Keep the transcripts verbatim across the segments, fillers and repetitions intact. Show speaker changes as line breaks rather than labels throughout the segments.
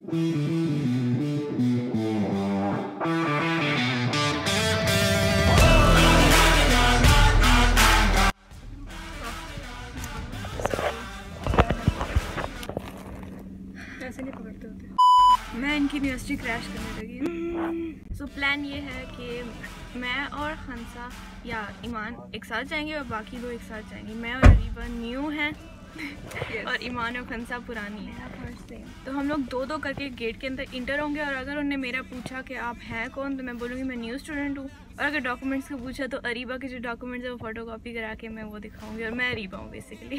ऐसे नहीं पकड़ते होते। मैं इनकी यूनिवर्सिटी क्रैश करने लगी। सो so, प्लान ये है कि मैं और खंसा या ईमान एक साथ जाएंगे और बाकी दो एक साथ जाएंगे। मैं और अरीबा न्यू हैं yes. और ईमान और खंसा पुरानी है। तो हम लोग दो दो करके गेट के अंदर इंटर होंगे और अगर उन्होंने मेरा पूछा कि आप हैं कौन तो मैं बोलूँगी मैं न्यू स्टूडेंट हूँ। और अगर डॉक्यूमेंट्स का पूछा तो अरीबा के जो डॉक्यूमेंट्स है वो फोटो कॉपी करा के मैं वो दिखाऊंगी और मैं अरीबा हूँ बेसिकली।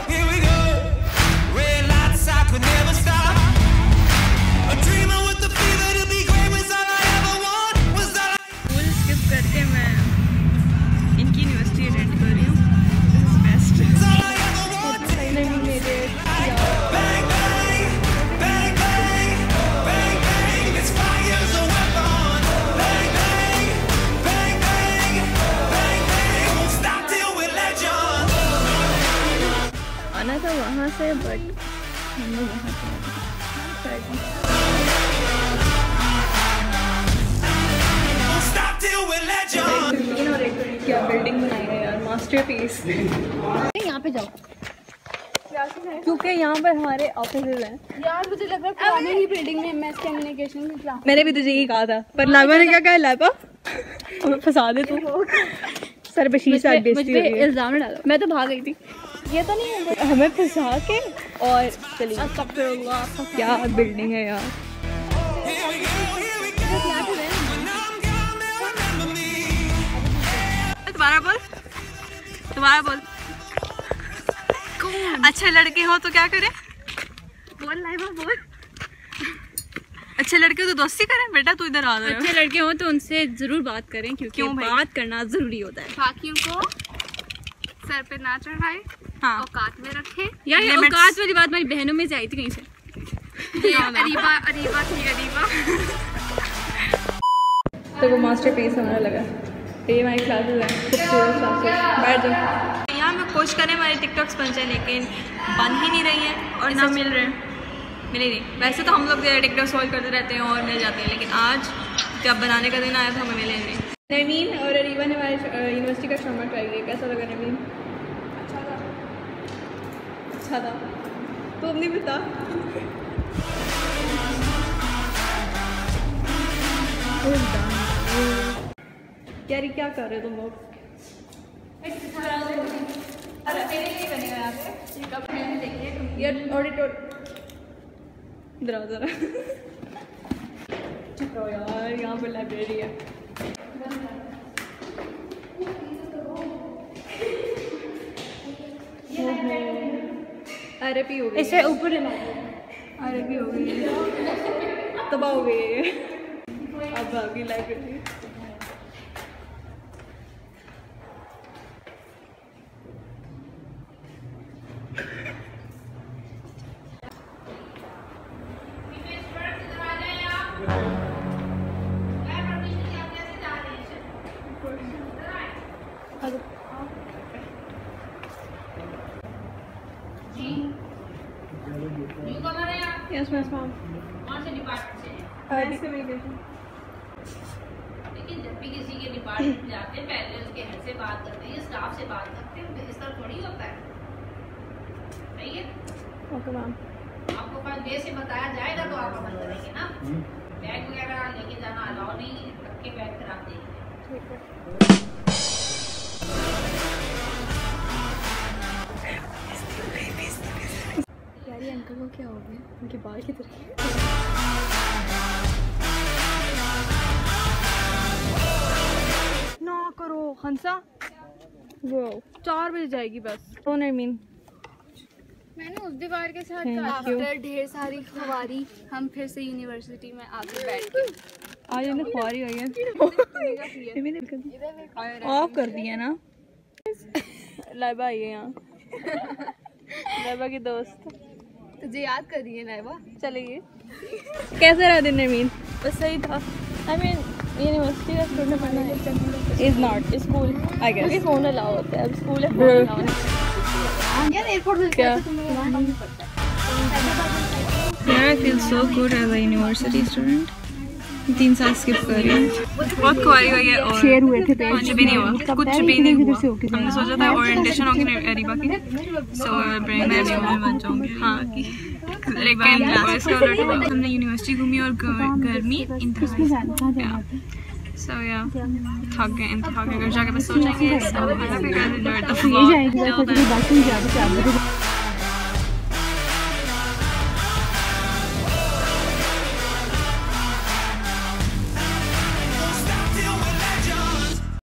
स्कूल स्किप करके मैं इनकी यूनिवर्सिटी अटेंड कर रही हूँ। बेस्ट आना था वहाँ से बट हम लोग वहाँ से और एक क्या बिल्डिंग बनाई है यार, मास्टरपीस। यहाँ पे जाओ क्योंकि यहाँ पर हमारे ऑफिसेज हैं यार। मुझे लग रहा है पुरानी ही बिल्डिंग में एमएस कम्युनिकेशन में क्या। मैंने भी तुझे यही कहा था पर लाइबा ने क्या कहा, लाइबा हमें फंसा दे तू। सर बशीर साहब बेइज्जती हो रही है। इल्जाम डालो, मैं तो भाग गई थी। ये तो नहीं है हमें फंसा के और चलिए। क्या बिल्डिंग है यार। तुम्हारा बोल तुम्हारा बोल अच्छे लड़के हो तो क्या करें? बोल लाइबा बोल। अच्छे लड़के हो तो दोस्ती करें। बेटा तू इधर आ रहा है। अच्छे लड़के हो तो उनसे जरूर बात करें क्योंकि बात करना जरूरी होता है। बाकियों को सर पे ना चढ़ाए, हाँ औकात में रखे। यार ये औकात वाली बात मेरी बहनों में से आई थी कहीं से। अरीबा अरीबा थी अरीबा। तो वो मास्टरपीस हमारा लगा। ये हमारी क्लासेस हैं, खूबसूरत क्लासेस। बैठ जाओ। यहाँ मैं कोशिश करें हमारी टिकटॉक्स बन जाए लेकिन बन ही नहीं रही हैं और ना मिल रहे हैं। मिले नहीं। वैसे तो हम लोग टिकटॉक सॉल्व करते रहते हैं और मिल जाते हैं लेकिन आज जब बनाने का दिन आया था हमें मिले नहीं। नवीन और अरीबा ने हमारी यूनिवर्सिटी का शर्मा ट्राई किया। कैसा लगा नवीन? अच्छा था। अच्छा था तो अब नहीं बता। यार क्या कर रहे हो तुम लोग? यार ऑडिटर इधर आओ जरा। चुप रहो यार, यहाँ पर लाइब्रेरी है। अरबी हो गई इसे ऊपर अरबी हो गई तबाह हो गई है। अब आ गई लाइब्रेरी। Yes, Miss Mom. कौन से डिपार्टमेंट से हैं? लेकिन जब भी किसी के डिपार्टमेंट जाते हैं पहले उसके हेड से बात करते हैं, स्टाफ से बात करते हैं। इस तरह थोड़ी होता है। सही है? Okay ma'am. आपको पास डे से बताया जाएगा तो आप अमल करेंगे ना। बैग वगैरह लेके जाना अलाउ नहीं है, रख के बैग खराब देंगे। ठीक है। यार अंकल को क्या हो गया? उनके बाल किधर गए? ना करो हंसा, वो चार बजे जाएगी बस। कौन आई मीन मैंने उस दीवार के साथ आफ्टर ढेर सारी खुआरी हम फिर से यूनिवर्सिटी में आके बैठ गए। आज इन्हें खुआरी हुई है। ऑफ कर दिया ना। लाइबा आई है यहाँ। लाइबा की दोस्त तुझे याद कर रही है लाइबा। चलेगी। कैसे रहा दिन नवीन? बस सही था। आई मीन यूनिवर्सिटी का स्टूडेंट पढ़ना is not school I guess क्योंकि फोन अलाउ होता है। अब स्कूल है फोन अलाउ नहीं। यार एयरपोर्ट क्या यार I feel so good as a university student. तीन साल स्किप कर रही हूँ, बहुत खुआई हुई है और शेयर हुए थे, कुछ भी नहीं हुआ, कुछ भी नहीं हुआ। हमने सोचा था ओरिएंटेशन होगी अरीबा की, सो मैं भी बन जाऊँगी। हाँ लेकिन इसका उलट हुआ, हमने यूनिवर्सिटी घूमी और गर्मी इंतहा। सो या थक गए, थक गए, घर जाके बस सो जाएंगे।